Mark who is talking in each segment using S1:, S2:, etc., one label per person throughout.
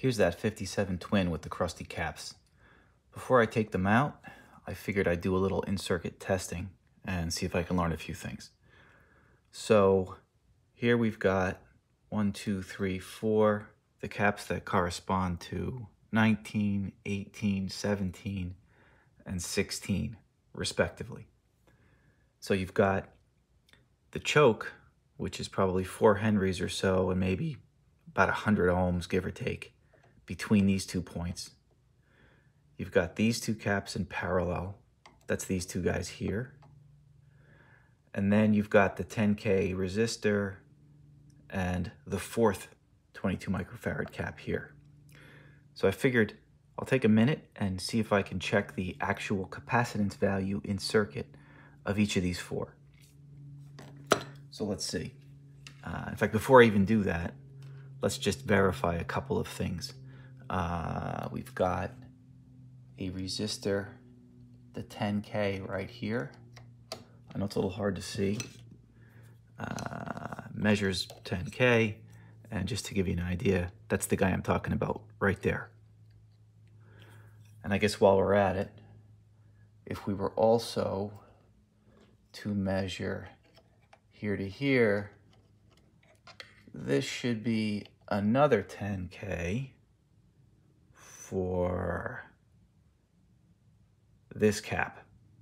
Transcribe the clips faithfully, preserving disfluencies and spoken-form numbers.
S1: Here's that fifty-seven twin with the crusty caps. Before I take them out, I figured I'd do a little in-circuit testing and see if I can learn a few things. So here we've got one, two, three, four, the caps that correspond to nineteen, eighteen, seventeen, and sixteen, respectively. So you've got the choke, which is probably four henries or so, and maybe about one hundred ohms, give or take, between these two points. You've got these two caps in parallel. That's these two guys here. And then you've got the ten K resistor and the fourth twenty-two microfarad cap here. So I figured I'll take a minute and see if I can check the actual capacitance value in circuit of each of these four. So let's see. Uh, in fact, before I even do that, let's just verify a couple of things. Uh, we've got a resistor, the ten K right here. I know it's a little hard to see. Uh, measures ten K, and just to give you an idea, that's the guy I'm talking about right there. And I guess while we're at it, if we were also to measure here to here, this should be another ten K for this cap.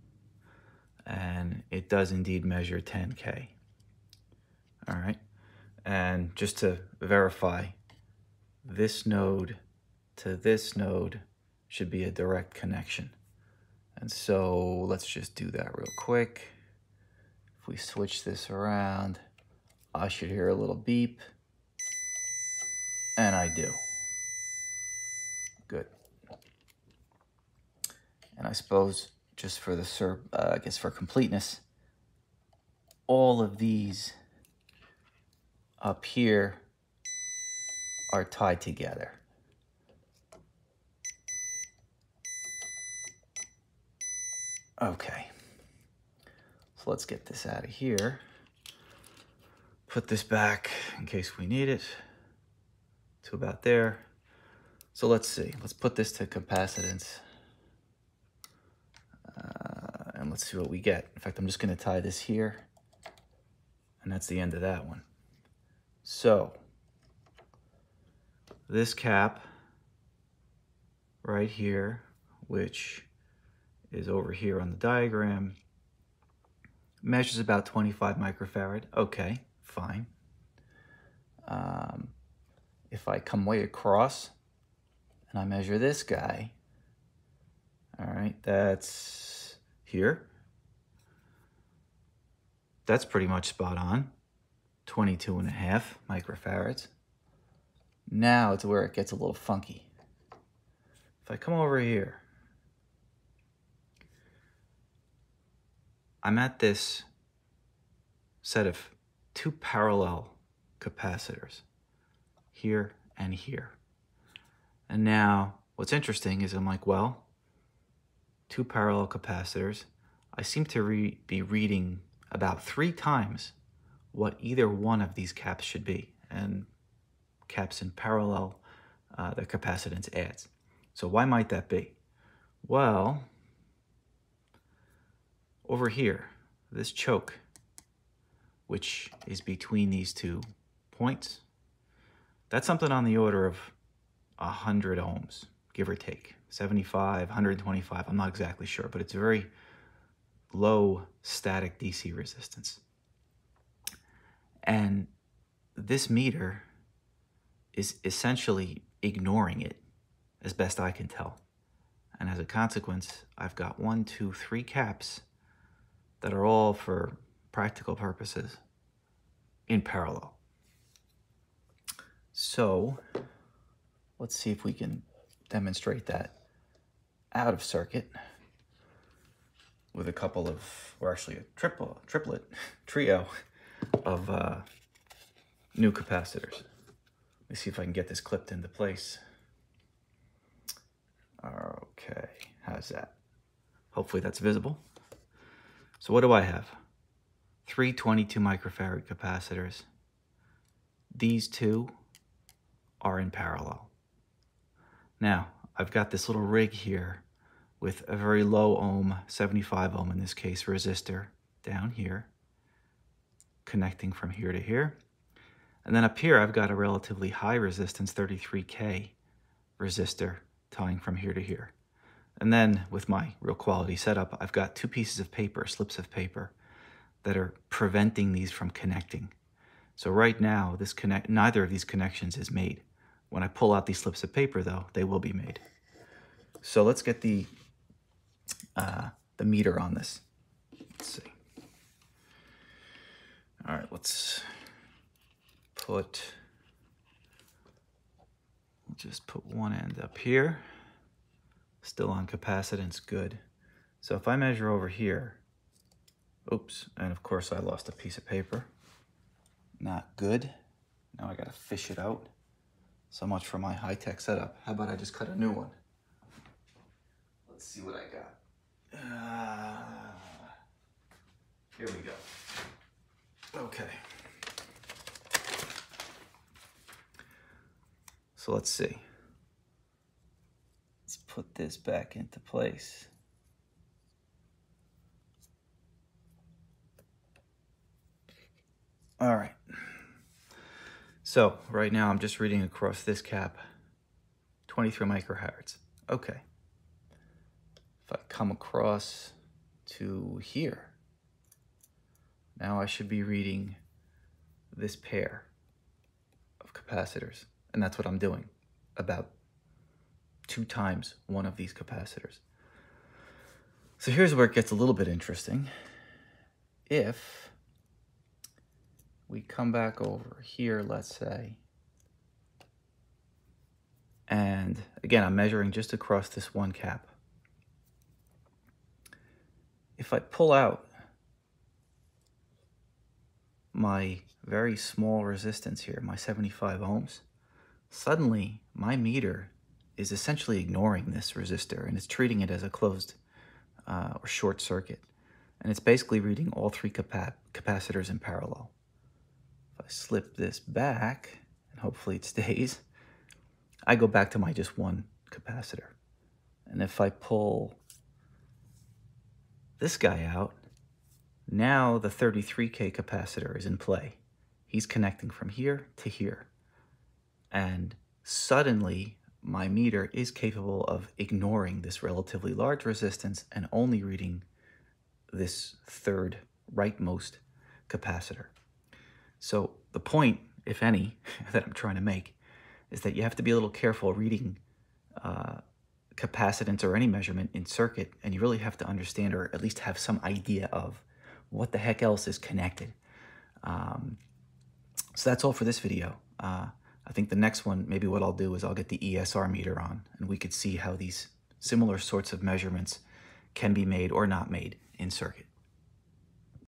S1: And it does indeed measure ten K. All right. And just to verify, this node to this node should be a direct connection. And so let's just do that real quick. If we switch this around, I should hear a little beep. And I do. Good. And I suppose just for the, uh, I guess for completeness, all of these up here are tied together. Okay. So let's get this out of here. Put this back in case we need it to about there. So let's see. Let's put this to capacitance. Uh, and let's see what we get. In fact, I'm just going to tie this here. And that's the end of that one. So this cap right here, which is over here on the diagram, measures about twenty-five microfarad. Okay, fine. Um, if I come way across and I measure this guy, all right, that's here. That's pretty much spot on. twenty-two and a half microfarads. Now it's where it gets a little funky. If I come over here, I'm at this set of two parallel capacitors, here and here. And now what's interesting is I'm like, well, two parallel capacitors, I seem to re be reading about three times what either one of these caps should be. And caps in parallel, uh, the capacitance adds. So why might that be? Well, over here, this choke, which is between these two points, that's something on the order of one hundred ohms, give or take. seventy-five, one hundred twenty-five, I'm not exactly sure, but it's a very low static D C resistance. And this meter is essentially ignoring it, as best I can tell. And as a consequence, I've got one, two, three caps that are all, for practical purposes, in parallel. So let's see if we can demonstrate that out of circuit with a couple of, or actually a triple, triplet, trio of uh, new capacitors. Let me see if I can get this clipped into place. Okay, how's that? Hopefully that's visible. So what do I have? Three twenty-two microfarad capacitors. These two are in parallel. Now, I've got this little rig here with a very low ohm, seventy-five ohm in this case, resistor down here, connecting from here to here. And then up here, I've got a relatively high resistance, thirty-three K resistor tying from here to here. And then with my real quality setup, I've got two pieces of paper, slips of paper, that are preventing these from connecting. So right now, this connect neither of these connections is made. When I pull out these slips of paper, though, they will be made. So let's get the uh, the meter on this. Let's see. All right, let's put, we'll just put one end up here. Still on capacitance, good. So if I measure over here, oops, and of course I lost a piece of paper. Not good. Now I gotta fish it out. So much for my high-tech setup. How about I just cut a new one? Let's see what I got. Uh, here we go. Okay. So let's see. Let's put this back into place. All right. So right now I'm just reading across this cap, twenty-three microfards. Okay. If I come across to here, now I should be reading this pair of capacitors. And that's what I'm doing, about two times one of these capacitors. So here's where it gets a little bit interesting. If we come back over here, let's say, and again, I'm measuring just across this one cap. If I pull out my very small resistance here, my seventy-five ohms, suddenly my meter is essentially ignoring this resistor and it's treating it as a closed uh, or short circuit. And it's basically reading all three capa capacitors in parallel. If I slip this back, and hopefully it stays, I go back to my just one capacitor. And if I pull this guy out, now the thirty-three K capacitor is in play. He's connecting from here to here. And suddenly, my meter is capable of ignoring this relatively large resistance and only reading this third rightmost capacitor. So the point, if any, that I'm trying to make is that you have to be a little careful reading uh, capacitance or any measurement in circuit, and you really have to understand or at least have some idea of what the heck else is connected. Um, so that's all for this video. Uh, I think the next one, maybe what I'll do is I'll get the E S R meter on, and we could see how these similar sorts of measurements can be made or not made in circuit.